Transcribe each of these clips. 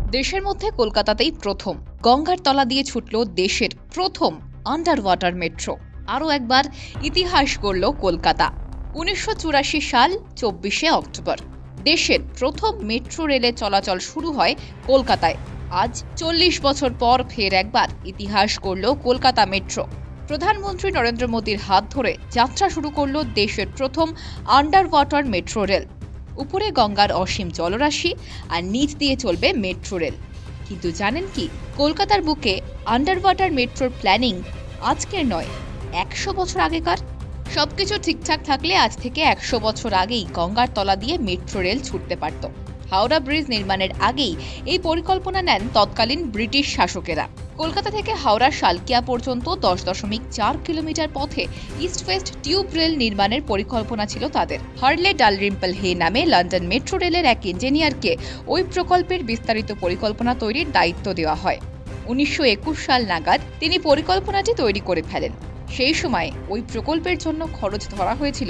দেশের মধ্যে কলকাতাতেই প্রথম গঙ্গার তলা দিয়ে ছুটল দেশের প্রথম আন্ডার ওয়াটার মেট্রো। আরও একবার ইতিহাস গড়ল কলকাতা। ১৯৮৪ সাল ২৪শে অক্টোবর দেশের প্রথম মেট্রো রেলে চলাচল শুরু হয় কলকাতায়। আজ ৪০ বছর পর ফের একবার ইতিহাস গড়ল কলকাতা মেট্রো। প্রধানমন্ত্রী নরেন্দ্র মোদীর হাত ধরে যাত্রা শুরু করল দেশের প্রথম আন্ডার ওয়াটার মেট্রো রেল। উপরে গঙ্গার অসীম জলরাশি আর নিচ দিয়ে চলবে মেট্রো রেল। কিন্তু জানেন কি, কলকাতার বুকে আন্ডার ওয়াটার মেট্রোর প্ল্যানিং আজকের নয়, ১০০ বছর আগেকার। সবকিছু ঠিকঠাক থাকলে আজ থেকে ১০০ বছর আগেই গঙ্গার তলা দিয়ে মেট্রো রেল ছুটতে পারত। হাওড়া ব্রিজ নির্মাণের আগেই এই পরিকল্পনা নেন তৎকালীন ব্রিটিশ শাসকেরা। কলকাতা থেকে হাওড়া শালকিয়া পর্যন্ত ১০.৪ কিলোমিটার পথে ইস্ট ওয়েস্ট টিউব রেল নির্মাণের পরিকল্পনা ছিল তাদের। হার্লে ডালরিম্পল হে নামে লন্ডন মেট্রো রেলের এক ইঞ্জিনিয়ারকে ওই প্রকল্পের বিস্তারিত পরিকল্পনা তৈরির দায়িত্ব দেওয়া হয়। ১৯২১ সাল নাগাদ তিনি পরিকল্পনাটি তৈরি করে ফেলেন। সেই সময় ওই প্রকল্পের জন্য খরচ ধরা হয়েছিল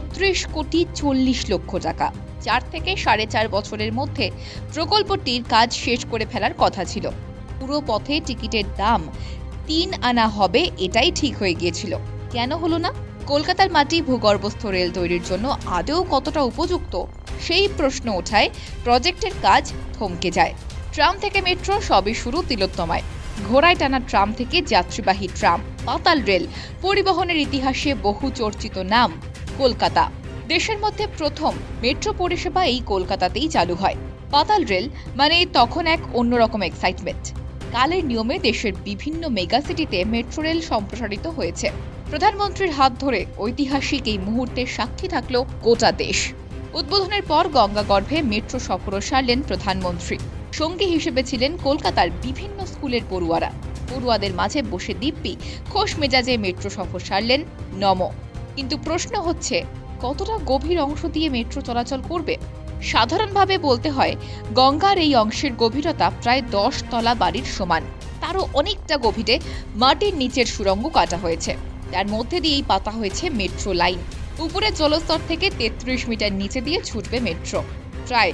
৩৬,৪০,০০,০০০ টাকা। ৪ থেকে ৪.৫ বছরের মধ্যে প্রকল্পটির কাজ শেষ করে ফেলার কথা ছিল। পুরো পথে টিকিটের দাম ৩ আনা হবে, এটাই ঠিক হয়ে গিয়েছিল। কেন হলো না? কলকাতার মাটি ভূগর্ভস্থ রেল তৈরির জন্য আদৌ কতটা উপযুক্ত, সেই প্রশ্ন ওঠায় প্রজেক্টের কাজ থমকে যায়। ট্রাম থেকে মেট্রো সবই শুরু তিলোত্তমায়। ঘোড়ায় টানা ট্রাম থেকে যাত্রীবাহী ট্রাম, পাতাল রেল, পরিবহনের ইতিহাসে বহু চর্চিত নাম কলকাতা। দেশের মধ্যে প্রথম মেট্রো পরিষেবা এই কলকাতাতেই চালু হয়। পাতাল রেল মানে তখন এক অন্যরকম এক্সাইটমেন্ট। কালের নিয়মে দেশের বিভিন্ন মেগাসিটিতে মেট্রো রেল সম্প্রসারিত হয়েছে। প্রধানমন্ত্রীর হাত ধরে ঐতিহাসিক এই মুহূর্তের সাক্ষী থাকল গোটা দেশ। উদ্বোধনের পর গঙ্গা গর্ভে মেট্রো সফরও সারলেন প্রধানমন্ত্রী। সঙ্গী হিসেবে ছিলেন কলকাতার বিভিন্ন স্কুলের পড়ুয়ারা। পড়ুয়াদের মাঝে বসে দিব্যি খোশ মেজাজে মেট্রো সফর সারলেন নম। কিন্তু প্রশ্ন হচ্ছে, কতটা গভীর অংশ দিয়ে মেট্রো চলাচল করবে? সাধারণভাবে বলতে হয়, গঙ্গার এই অংশের গভীরতা প্রায় ১০ তলা বাড়ির সমান। তারও অনেকটা গভীরে মাটির নিচের সুড়ঙ্গ কাটা হয়েছে। তার মধ্যে দিয়েই পাতা হয়েছে মেট্রো লাইন। উপরের জলস্তর থেকে ৩৩ মিটার নিচে দিয়ে ছুটবে মেট্রো। প্রায়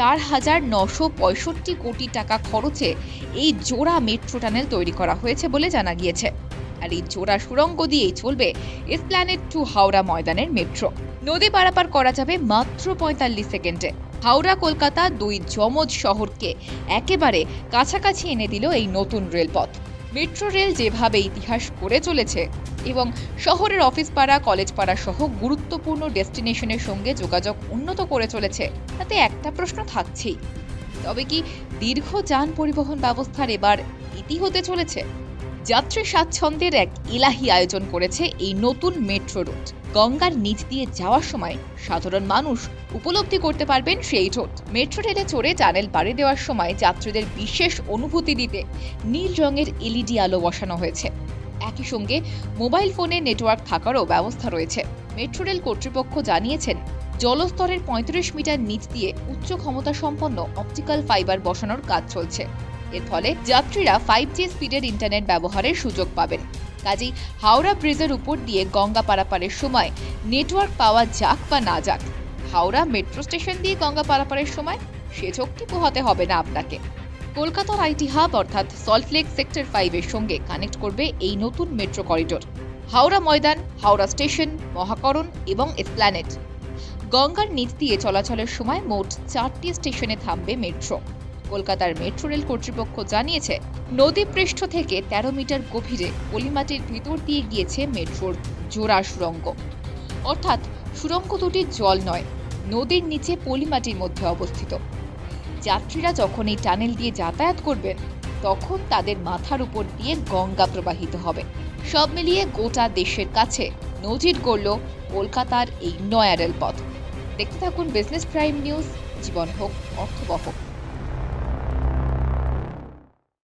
৪,৯৬৫ কোটি টাকা খরচে এই জোড়া মেট্রো টানেল তৈরি করা হয়েছে বলে জানা গিয়েছে। আর এই জোড়া সুড়ঙ্গ দিয়েই চলবে এসপ্ল্যানেড টু হাওড়া ময়দানের মেট্রো। নদী পারাপার করা যাবে মাত্র ৪৫ সেকেন্ডে। হাওড়া কলকাতা দুই যমজ শহরকে একেবারে কাছাকাছি এনে দিল এই নতুন রেলপথ। মেট্রো রেল যেভাবে ইতিহাস গড়ে চলেছে এবং শহরের অফিস পাড়া, কলেজ পাড়া সহ গুরুত্বপূর্ণ ডেস্টিনেশনের সঙ্গে যোগাযোগ উন্নত করে চলেছে, তাতে একটা প্রশ্ন থাকছেই, তবে কি দীর্ঘ যান পরিবহন ব্যবস্থার এবার ইতি হতে চলেছে? যাত্রী স্বাচ্ছন্দ্যের এক ইলাহি আয়োজন করেছে এই নতুন মেট্রো রুট। গঙ্গার নিচ দিয়ে যাওয়ার সময় সাধারণ মানুষ উপলব্ধি করতে পারবেন সেই রোড। মেট্রো রেলে চড়ে টানেল পাড়ি দেওয়ার সময় যাত্রীদের বিশেষ অনুভূতি দিতে নীল রঙের এলইডি আলো বসানো হয়েছে। একই সঙ্গে মোবাইল ফোনে নেটওয়ার্ক থাকারও ব্যবস্থা রয়েছে। মেট্রো রেল কর্তৃপক্ষ জানিয়েছেন, জলস্তরের ৩৫ মিটার নিচ দিয়ে উচ্চ ক্ষমতা সম্পন্ন অপটিক্যাল ফাইবার বসানোর কাজ চলছে। এর ফলে যাত্রীরা 5G স্পিডের ইন্টারনেট ব্যবহারের সুযোগ পাবেন। কাজেই হাওড়া ব্রিজের উপর দিয়ে গঙ্গা পারাপারের সময় নেটওয়ার্ক পাওয়া যাক বা না যাক, হাওড়া মেট্রো স্টেশন দিয়ে গঙ্গা পারাপারের সময় সে চোখটি পোহাতে হবে না আপনাকে। কলকাতার আইটি হাব অর্থাৎ সল্টলেক সেক্টর 5 এর সঙ্গে কানেক্ট করবে এই নতুন metro corridor. Howrah Maidan, Howrah station, Mahakaran এবং এসপ্ল্যানেড। গঙ্গার নিচ দিয়ে চলাচলের সময় মোট 4টি স্টেশনে থামবে মেট্রো। কলকাতার মেট্রো রেল কর্তৃপক্ষ জানিয়েছে, নদীপৃষ্ঠ থেকে ১৩ মিটার গভীরে পলিমাটির ভিতর দিয়ে গিয়েছে মেট্রোর জোড়া সুড়ঙ্গ। অর্থাৎ সুড়ঙ্গ দুটি জল নয়, নদীর নিচে পলিমাটির মধ্যে অবস্থিত। যাত্রীরা যখন এই টানেল দিয়ে যাতায়াত করবেন, তখন তাদের মাথার উপর দিয়ে গঙ্গা প্রবাহিত হবে। সব মিলিয়ে গোটা দেশের কাছে নজির গড়ল কলকাতার এই নয়া রেলপথ। দেখতে থাকুন বিজনেস প্রাইম নিউজ। জীবন হোক অর্থবহ।